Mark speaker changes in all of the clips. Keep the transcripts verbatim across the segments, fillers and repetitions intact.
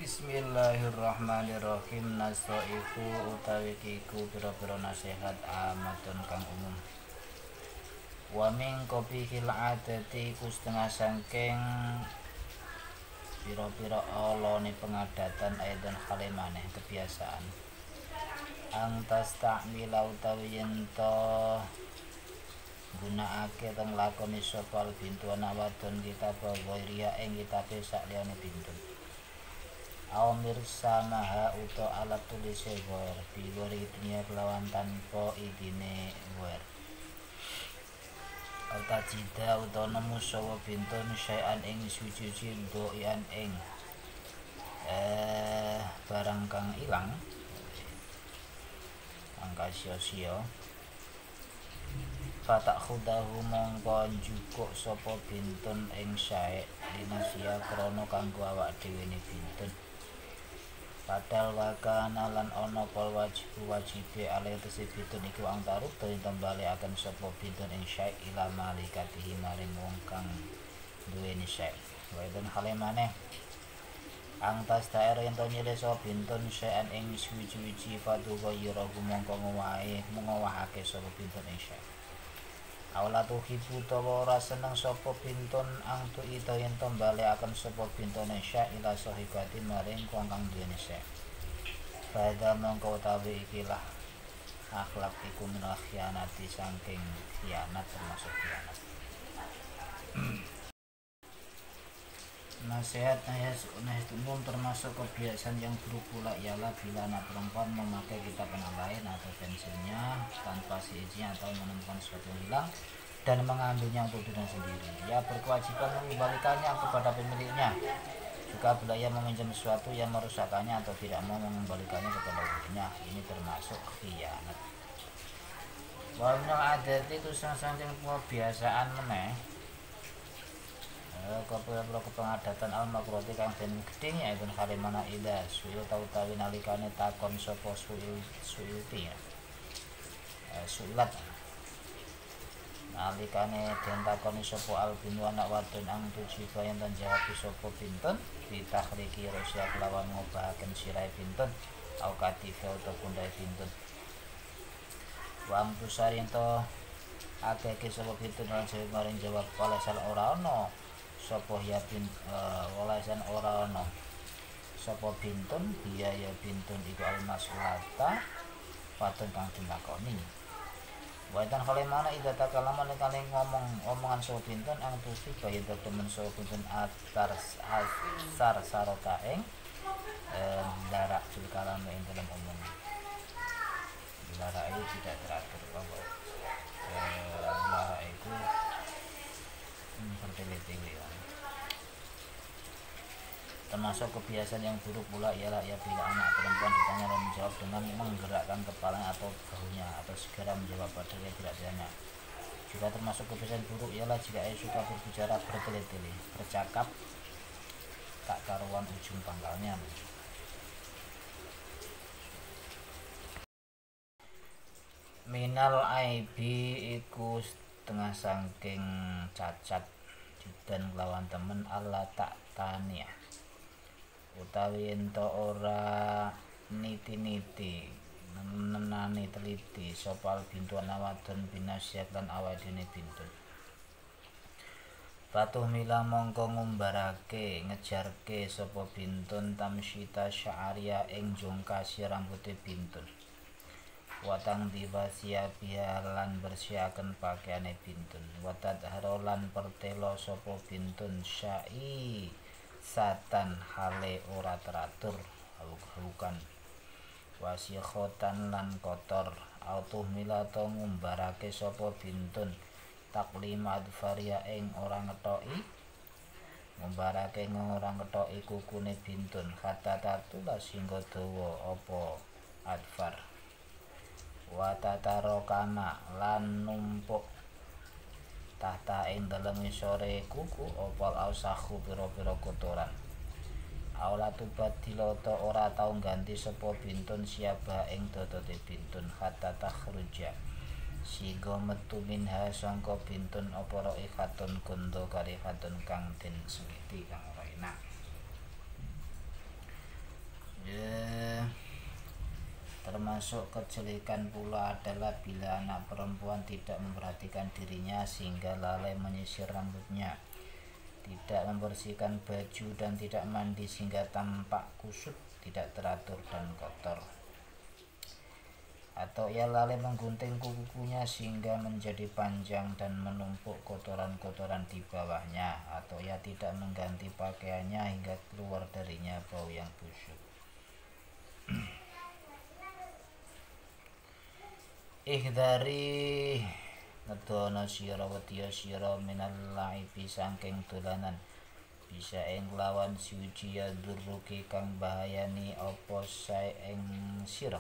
Speaker 1: Bismillahirrahmanirrahim. Naso iku utawi kiku pira-pira nasihat amatun kang umum. Wa min qabihil adati iku setengah sangking pira-pira alane pengadatan aidan khale maneh kebiasaan. Ang tastamila utawi yen to gunakake teng lakoni sopal bintu anak wadon kitab wairiya ing kitabe sakliyane bintun. Awamir samaha uto alat tulise goer biwari dunia kelawan tanpa idine goer. Alta jida uto nemu sawa bintun syai'an ing suci-suci doian ing eh barang kang ilang angka sio-sio. Fatak khudahu mongko njukuk sapa bintun ing syai' dinasia krana kanggo awak dhewe ne bintun. Padahal wakana lan ana pol wajib wajibe ale tesi bintun iku angtarut yen bali akan sapa bintun ing syai' ila malikatihi maring wong kang duweni syai'. Wa idun hale maneh ang tas daer yen to nyilih sapa bintun syai'an ing suwi-suwi fatuwa yira mongko ngowahe ngowahake sapa bintun ing syai'. Awla tuhibu tawa ora seneng sapa bintun ang tu ita yen to balekaken sapa bintun isya ila sahibati maring wong kang duweni isya. Pada mongko utawi ikilah akhlak iku minal khianati saking khianat termasuk khianat. Nasihat nasihat umum termasuk kebiasaan yang buruk pula ialah bila anak perempuan memakai kitab anak lain atau pensilnya tanpa seizin atau menemukan sesuatu yang hilang dan mengambilnya untuk dirinya sendiri. Ia berkewajiban mengembalikannya kepada pemiliknya. Jika bila ia meminjam sesuatu yang merusakkannya atau tidak mau mengembalikannya kepada dirinya, ini termasuk khianat. Walaupun ada itu sang-sang kebiasaan meneh kepala kepengadatan al makroti kang den gedeng yaitu kalimana ida suil tau tawi nalikane takon sapa suil suilti ya. E, suilat nalikane den takoni sapa al binu anak wadon ang tuji bayan dan jawab sapa bintun ditakhriki rusya kelawan ngobahaken sirai bintun au katife utawa pundai bintun. Wa amtusari ento akeh sapa bintun lan maring jawab walasan ora ana sapa ya bin uh, walasan ora ana sapa bintun dia ya bintun iku almasulata patun kang dilakoni. Waitan kale mana ida takalaman kale ngomong omongan sapa bintun ang tuti bayi temen sapa bintun atar asar sarota ing eh, darak fil kalam ing dalam omong. Darak itu tidak teratur apa eh, darak itu hmm, bertele-tele ya. Termasuk kebiasaan yang buruk pula ialah ya bila anak perempuan ditanya dan menjawab dengan menggerakkan kepalanya atau bahunya atau segera menjawab padahal ia tidak ditanya. Juga termasuk kebiasaan buruk ialah jika ia suka berbicara bertele-tele, bercakap tak karuan ujung pangkalnya. Minal aibi iku setengah sangking cacat dan lawan temen Allah tak taniah utawi ento ora niti-niti nenani teliti sopal bintu wadon binasiat lan awadene bintun. Patuh mila mongko ngumbarake ngejarke sapa bintun tamsyita sya'aria ing jongkasi rambuté bintun. Watang dibasia bialan bersiaken pakaiane bintun. Watad harolan pertelo sapa bintun syai satan hale ora teratur hawuk-hawukan wasikhotan lan kotor autuh milato ngumbarake sapa bintun taklima adfaria ing ora ngetoki ngumbarake ora ngetoki kukune bintun kata tatula singgo dawa apa adfar wa tatarokana lan numpuk tahta ing dalem sore kuku opal ausahu pira-pira kotoran. Aula tubat diloto ora tau ganti sapa bintun siaba ing dodote bintun hatta takhruja. Sigo metu minha sangka bintun apa raikhatun gondo kari hatun kang den sengiti kang ora enak. Termasuk kejelekan pula adalah bila anak perempuan tidak memperhatikan dirinya sehingga lalai menyisir rambutnya, tidak membersihkan baju dan tidak mandi sehingga tampak kusut, tidak teratur dan kotor. Atau ia lalai menggunting kuku-kukunya sehingga menjadi panjang dan menumpuk kotoran-kotoran di bawahnya. Atau ia tidak mengganti pakaiannya hingga keluar darinya bau yang busuk. Ihdari ngedono sira wedya sira minal laibi saking dolanan bisa ing lawan suci ya durruki kang bahayani apa sae ing sira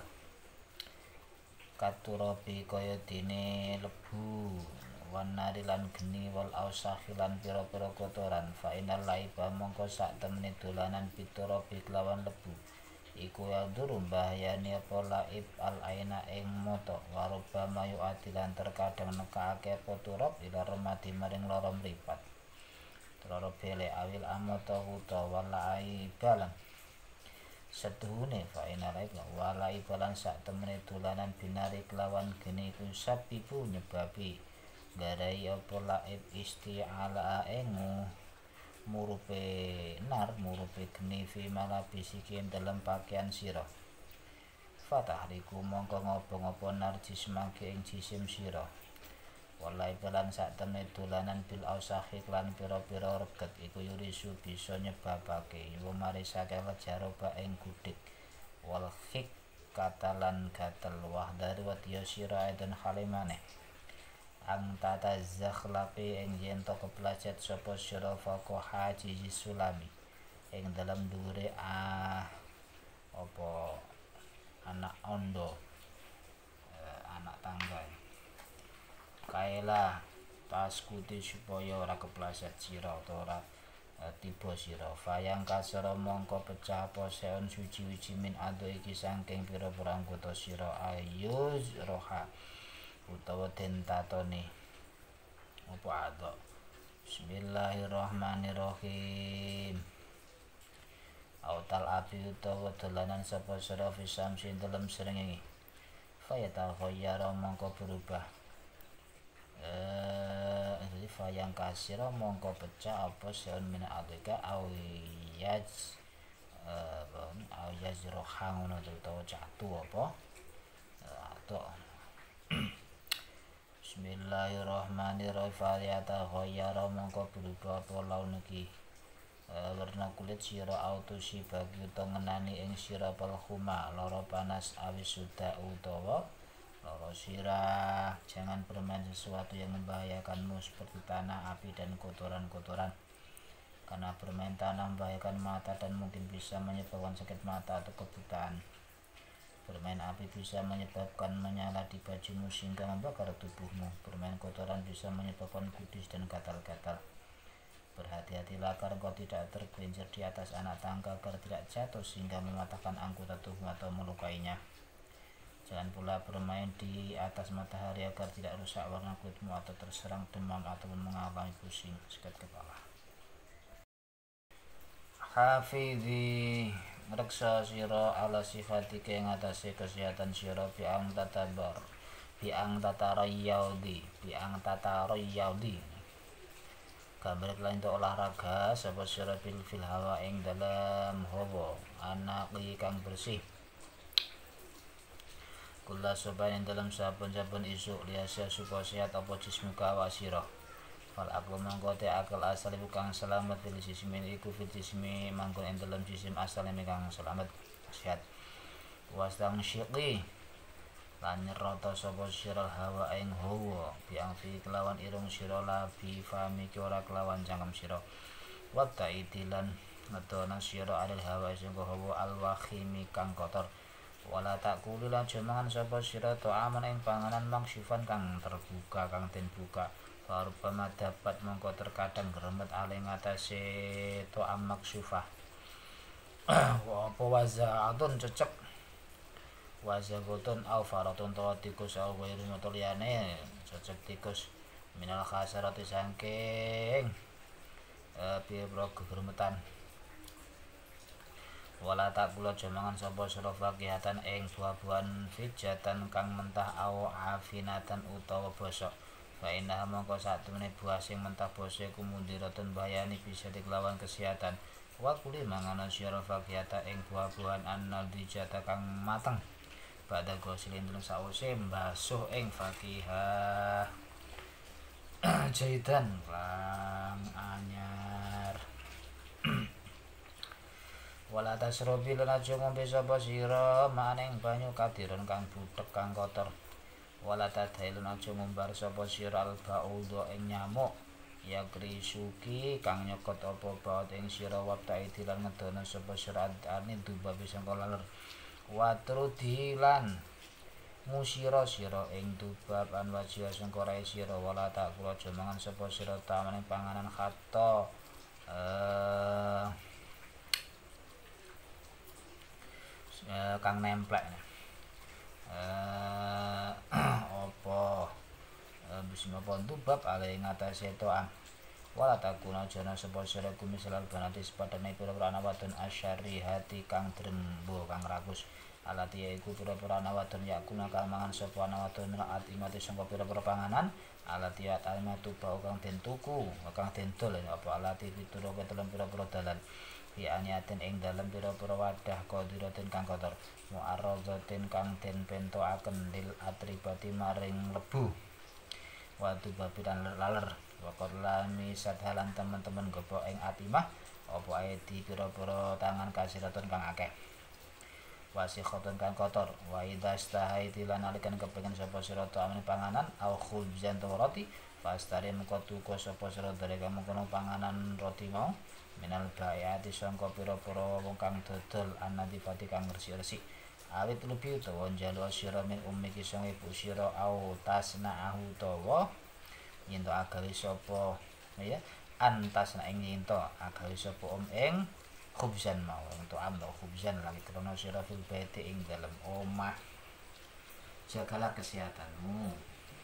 Speaker 1: katurabi kaya dene lebu wanari lan geni wal ausakhi lan pira-pira kotoran fa inal laiba mongko sak temene dolanan piturabi kelawan lebu iku ya durum bahayani apa laib al aina ing mata waroba mayu adilan terkadang nekake apa turab ila remadi maring lara mripat lara bele awil amata utawa walai balan setuhune fa inal laib walai balan sak temene dolanan binari kelawan geni ku sabibu nyebabi garai apa laib isti'ala engu murupe nar murupe geni fi malabisikin dalam pakaian sira fatahriku mongko ngopo-ngopo nar jismake ing jisim sira walai balan sak temene dolanan bil ausakhi lan pira-pira reget iku yurisu bisa nyebabake yo marisake lejaroba ing gudik wal khik katalan gatel wah dari wadiya sira eden halimane ang tata zakhlaqi ing yen to keplajet sapa sira faqo haji sulami ing dalam dhuwure ah apa anak ondo eh, anak tangga kaela taskuti supaya ora kepleset sira utawa ora e, tiba sira fayang kasara mongko pecah apa seon suci-suci min ado iki saking pira-pira anggota sira ayuz roha utawa den tatone apa ado. Bismillahirrahmanirrahim. Autal api utawa dolanan sapa sira fisamsin dalam srengenge fayatal khayyara mongko berubah eh jadi fayang kasira mongko pecah apa seon min adika awiyaj eh awiyaj rohang ngono utawa jatuh apa atau Bismillahirrahmanirrahim fayatal khayyara mongko berubah apa laun iki e, warna kulit sira autusi bagi utawa ngenani ing sira palhuma lara panas awis sudah utawa lara sirah. Jangan bermain sesuatu yang membahayakanmu seperti tanah, api dan kotoran-kotoran, karena bermain tanah membahayakan mata dan mungkin bisa menyebabkan sakit mata atau kebutaan. Bermain api bisa menyebabkan menyala di bajumu sehingga membakar tubuhmu. Bermain kotoran bisa menyebabkan kudis dan gatal-gatal. Berhati-hatilah agar kau tidak tergelincir di atas anak tangga agar tidak jatuh sehingga mematahkan anggota tubuh atau melukainya. Jangan pula bermain di atas matahari agar tidak rusak warna kulitmu atau terserang demam ataupun mengalami pusing sakit kepala. Hafidhi reksa sira ala sifatike ngatasi kesehatan sira biang tatabar biang tatarayaudi biang tatarayaudi gambar lain untuk olahraga sapa sira bil fil hawa ing dalam hawa anaqi kang bersih kula soban ing dalam saben-saben isuk liasa supaya sehat apa jismuka wa sira fal aku mongko te akal asal kang selamat bil jismin iku fil jismi mangkon ing dalam jisim asal kang selamat sehat wasdang syiqi lan nyerota sapa sira hawa ing hawa biang fi kelawan irung sira la bi fami ora kelawan cangkem sira wa ta'idilan ngetona sira adil hawa sing hawa al wakhimi kang kotor wala takuli lan jemangan sapa sira to aman ing panganan mangsyifan kang terbuka kang den buka Farubama dapat mongko terkadang gremet ale ngatasé to amak syufah. Apa waza atun cecek waza gotun au faratun to tikus au wairu motoliane cecek tikus minal khasarati sangking eh piye bro gegremetan Wala takula jamangan sapa sira fakihatan ing buah-buahan fijatan kang mentah au afinatan utawa bosok. Fa inna mongko satemene buah sing mentah bosok iku mundiratun bayani bisa diklawan kesehatan. Wa kuli manganan sira fakihata ing buah-buahan annadijata kang mateng. Pada gosilin tulung sause mbasuh ing fakihah jaitan lang anyar. Wala tasrobi lan aja ngombe sapa sira maning banyu kadiron kang butek kang kotor. Wala tadailun aja ngumbar sapa sira albaudha ing nyamuk ya krisuki kang nyokot apa baut ing sira wekta idilan ngedono sapa sira ane duba bisa laler. Watrudilan musira sira ing dubab an wajia sengkorai sira wala tak kula jamangan sapa sira tamane panganan khatta eh Uh, kang nemplek uh, apa uh, bisma pontu bab ale ngatasé toan wala takuna jana sapa sira kumisal banati sepadane pira-pira ana wadon asyari hati kang drembo kang rakus alati yaiku pira-pira ana wadon yakuna kang mangan sapa ana wadon ati mati sangka pira-pira panganan alati atamatu bau kang den tuku kang den dol apa alati pituro ketelem pira-pira dalan bi aniatin ing dalem pira-pira wadah qadiratin kang kotor mu'arradzatin kang den pentokaken lil atribati maring lebu watu babiran laler wakor lami sadhalan teman-teman gopo ing atimah apa ae di pira-pira tangan kasiraton kang akeh wasikhatun kang kotor wa idastahai tilan alikan kepengin sapa sira amene panganan au khubzan roti pastari mengko tuku sapa sira dari kamu kono panganan roti mau minal bayati sangka pira-pira wong kang dodol anadipati kang resik-resik awit lebih utawa njaluk sira min ummi kisang ibu sira au tasna'ahu utawa yen to agawe sapa ya antasna ing yen to agawe sapa om ing khubzan mau untuk amdo khubzan lagi krono sira fil baiti ing dalem omah jagalah kesehatanmu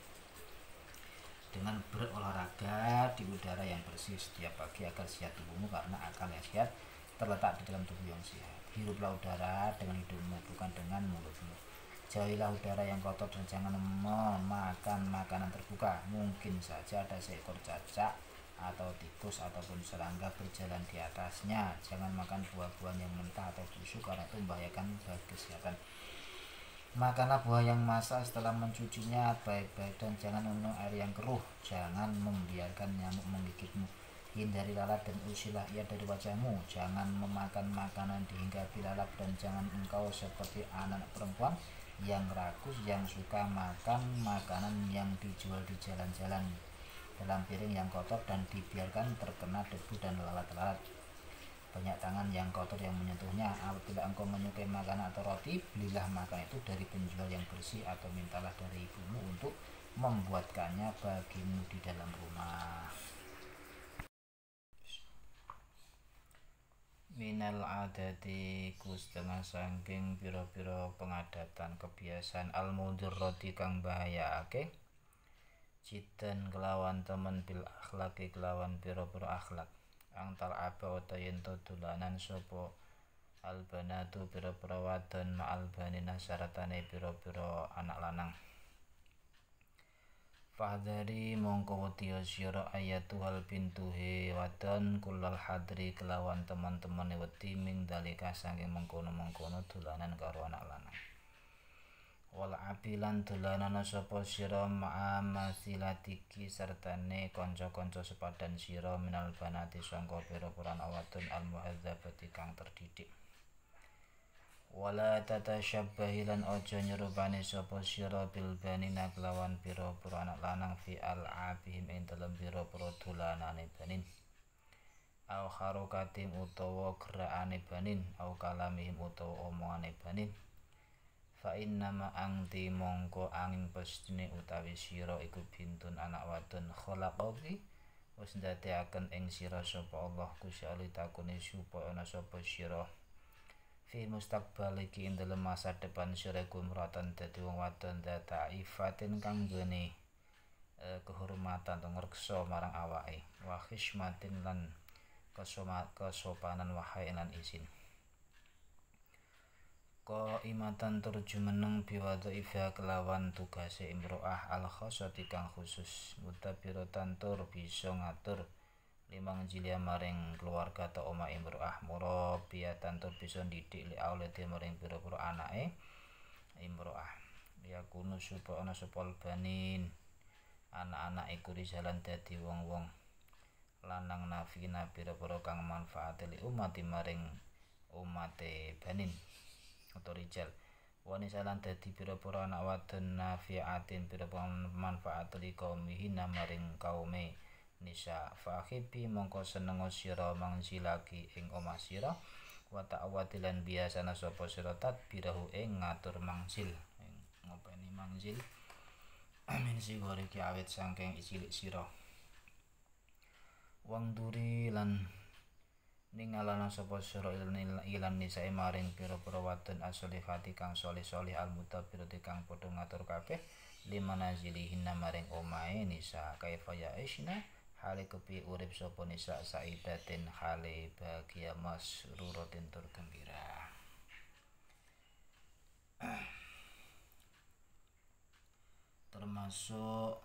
Speaker 1: dengan berolahraga di udara yang bersih setiap pagi agar sehat tubuhmu karena akal yang sehat terletak di dalam tubuh yang sehat. Hiruplah udara dengan hidungmu bukan dengan mulutmu. Jauhilah udara yang kotor dan jangan memakan makanan terbuka. Mungkin saja ada seekor cacak atau tikus ataupun serangga berjalan di atasnya. Jangan makan buah-buahan yang mentah atau busuk karena itu membahayakan bagi kesehatan. Makanlah buah yang masak setelah mencucinya baik-baik dan jangan minum air yang keruh. Jangan membiarkan nyamuk menggigitmu. Hindari lalat dan usirlah ia dari wajahmu. Jangan memakan makanan dihinggapi lalat dan jangan engkau seperti anak perempuan yang rakus yang suka makan makanan yang dijual di jalan-jalan dalam piring yang kotor dan dibiarkan terkena debu dan lalat-lalat. Banyak tangan yang kotor yang menyentuhnya. Apabila engkau menyukai makanan atau roti, belilah makanan itu dari penjual yang bersih atau mintalah dari ibumu untuk membuatkannya bagimu di dalam rumah. Minal adati ku setengah sangking piro-piro pengadatan kebiasaan al-mudur roti kang bahaya ake jidan kelawan temen bil akhlaki kelawan piro-piro akhlak angtal apa utayen to dolanan sopo albanatu piro-piro wadon ma albanina syaratane piro-piro anak lanang. Fahdari mongko wetiya sira ayatuhal pintuhe wadon kulal hadri kelawan teman-teman wedi ming dalika saking mengkono-mengkono dolanan karo anak lanang. Wal abilan dolanan sapa sira ma'amasilatiki sertane kanca-kanca sepadan sira minal banati sangka pira-pira wadon al muhadzabati kang terdidik. Wala tatashabbahi lan aja nyerupane sapa sira bil banina kelawan pira-pira anak lanang fi al abihim ing dalem pira-pira dolanane banin au harokatim utawa gerakane banin au kalamihim utawa omongane banin fa inna ma angti mongko angin pestine utawi sira iku bintun anak wadon khalaqaki wis ndadekaken ing sira sapa Allah Gusti Allah takune supaya ana sapa sira fi mustaqbal iki ing dalem masa depan sira kumratan dadi wong wadon data ifatin kang duweni e, kehormatan atau ngreksa marang awake wa hishmatin lan kesopanan wahai lan izin. Qaimatan tur jumeneng biwadhaifha kelawan tugase imro'ah al khossati kang khusus mutabiratan tur bisa ngatur limang jilia maring keluarga ta omah imro'ah murabiyatan tur bisa ndidik li aulade maring pira-pira anake imro'ah yakunu supa ana supal banin anak-anak iku rijalan dadi wong-wong lanang nafina pira-pira kang manfaate li umati maring umate banin atau rijal wanisa lan dadi pira-pira anak wadon nafiatin pira-pira manfaat li kaumihina maring kaume nisa fakhibi mongko seneng sira mangsilaki ing omah sira wa ta'awati lan biasana sapa sira tadbirahu ing ngatur mangsil ing ngopeni mangsil min sigore ki awit saking cilik sira wang duri lan ningalana sapa sira ilan nisae maring pira-pira wadon asolihati kang solih-solih almutabirati kang padha ngatur kabeh limanazilihinna maring omahe nisa kaifa ya isna hale kepi urip sapa nisa saidatin hale bahagia masruratin tur gembira. Termasuk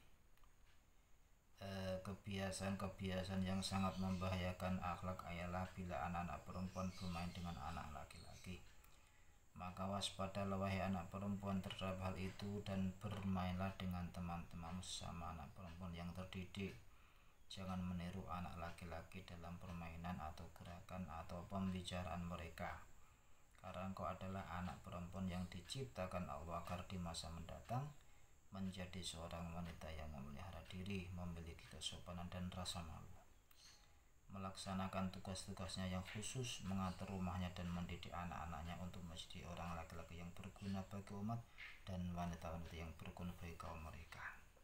Speaker 1: eh, kebiasaan-kebiasaan yang sangat membahayakan akhlak ayalah bila anak-anak perempuan bermain dengan anak laki-laki. Maka waspadalah wahai anak perempuan terhadap hal itu dan bermainlah dengan teman-teman sama anak perempuan yang terdidik. Jangan meniru anak laki-laki dalam permainan atau gerakan atau pembicaraan mereka. Karena engkau adalah anak perempuan yang diciptakan Allah agar di masa mendatang menjadi seorang wanita yang memelihara diri, memiliki kesopanan dan rasa malu, melaksanakan tugas-tugasnya yang khusus, mengatur rumahnya dan mendidik anak-anaknya untuk menjadi orang laki-laki yang berguna bagi umat dan wanita-wanita yang berguna bagi kaum mereka.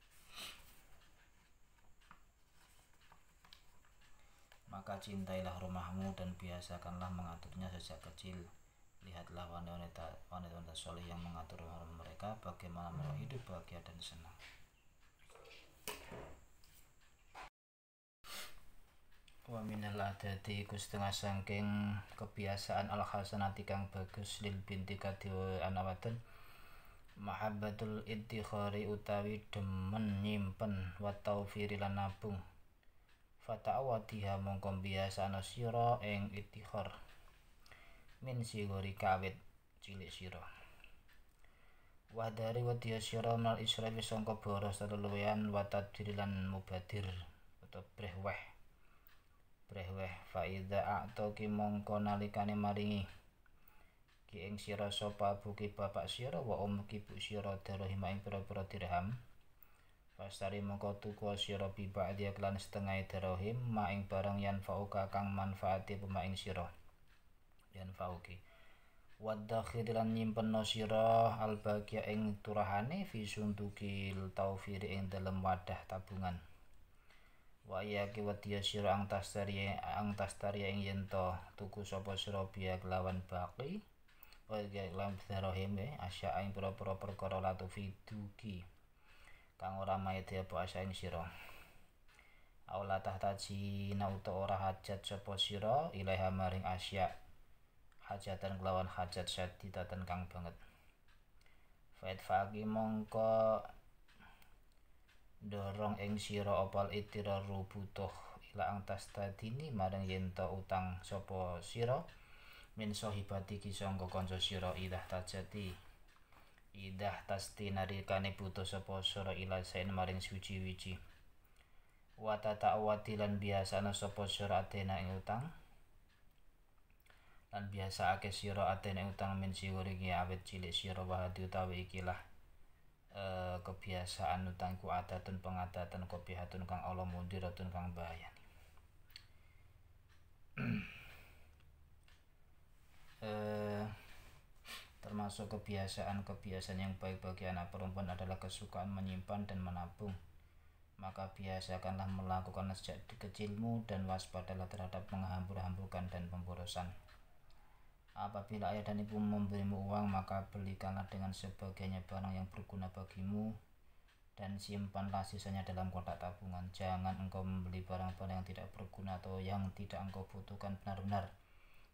Speaker 1: Maka cintailah rumahmu dan biasakanlah mengaturnya sejak kecil. Lihatlah wanita-wanita soleh yang mengatur rumah mereka bagaimana mereka hidup bahagia dan senang. Wa minal adati iku setengah saking kebiasaan al hasanati kang bagus lil binti kadhe anak wadon mahabbatul iddikhari utawi demen nyimpen wa taufiri lan nabung fata'awadiha mongko biasana sira ing iddikhar min sigori kawit cilik sira wa dari wadiya sira mal israfi sangka boros luluyan wa tadbir lan mubadir utawa brehweh brehweh faida a'toki mongko nalikane maringi ki ing sira sapa buki bapak sira wa umuki bu sira dirham ing pira-pira dirham pastari mongko tuku sira biba dia kelan setengah dirham ma ing barang yan fauka kang manfaati pemaing sira yan fauki waddakhir lan nyimpenno sira albagia ing turahane fi sundukil taufiri ing dalem wadah tabungan wa ya ki wadiya sira ang tastari ang tastari ing yento tuku sapa sira biya kelawan baki wa kelawan dirham asya ing pira-pira perkara latu fiduki kang ora maete apa asa ing sira aula tahtaji nauta ora hajat sapa sira ilaha maring asya hajatan kelawan hajat syadidatan kang banget faid faqi mongko dorong ing sira opal itiraru butuh ila ang tastadini marang yento utang sapa sira min sahibati ki sangka kanca sira idah tajati idah tasti narikane butuh sapa sira ila saen maring suci-wici wa tata'awati lan biasana sapa sira atena ing utang lan biasa ake sira atena utang min sigori ki awit cilik sira wahadi utawi ikilah e, kebiasaan utangku adatun pengadatan kopihatun kang Allah mundiratun kang bahayani e, termasuk kebiasaan-kebiasaan yang baik bagi anak perempuan adalah kesukaan menyimpan dan menabung. Maka biasakanlah melakukan sejak kecilmu dan waspadalah terhadap menghambur-hamburkan dan pemborosan. Apabila ayah dan ibu memberimu uang, maka belikanlah dengan sebagainya barang yang berguna bagimu dan simpanlah sisanya dalam kotak tabungan. Jangan engkau membeli barang-barang yang tidak berguna atau yang tidak engkau butuhkan benar-benar.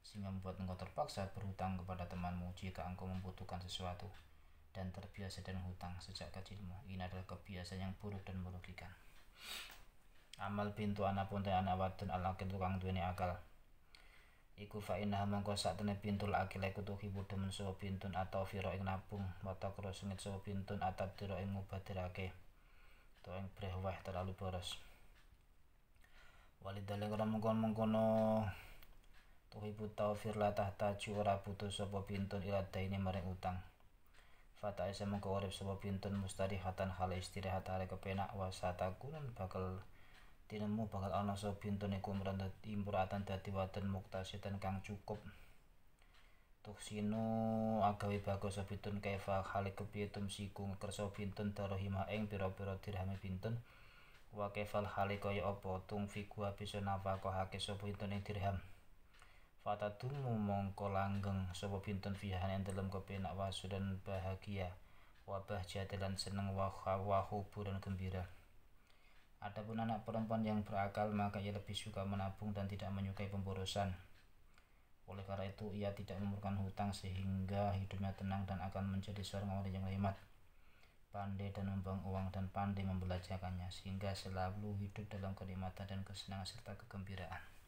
Speaker 1: sehingga membuat engkau terpaksa berhutang kepada temanmu jika engkau membutuhkan sesuatu dan terbiasa dengan hutang sejak kecilmu. Ini adalah kebiasaan yang buruk dan merugikan. Amal bintu anak pun anak wadon al-akil tukang duweni akal. Iku fa innaha mongko sakjane bintul akil iku tuhibu demen sapa bintun atau fira ing nabung wa takra sengit sapa bintun atap dira ing mubadirake to ing breweh terlalu boros. Walidale ora mengkon-mengkono tuhibu taufir la tahtaju ora butuh sapa bintun ila daine maring utang. Fata isa mengko urip sapa bintun mustarihatan hal istirahat are kepenak wa satakunun bakal tinemu bakal ana sapa bintun iku mrandati imratan dadi wadon muktasidan kang cukup. Tuksinu agawe bagus sapa bintun kaifa hale kepiye tumsiku ngekersa bintun darahima ing pira-pira dirhame bintun. Wa kaifal hale kaya apa tungfiku bisa nafaqahake sapa bintun ing dirham. Fatadumu mongko langgeng sapa bintun fihan ing dalem kepenak wasu dan bahagia wa bahjatan seneng wa huburan gembira. Adapun anak perempuan yang berakal maka ia lebih suka menabung dan tidak menyukai pemborosan. Oleh karena itu ia tidak memerlukan hutang sehingga hidupnya tenang dan akan menjadi seorang wanita yang hemat, pandai dan membuang uang dan pandai membelanjakannya sehingga selalu hidup dalam kenikmatan dan kesenangan serta kegembiraan.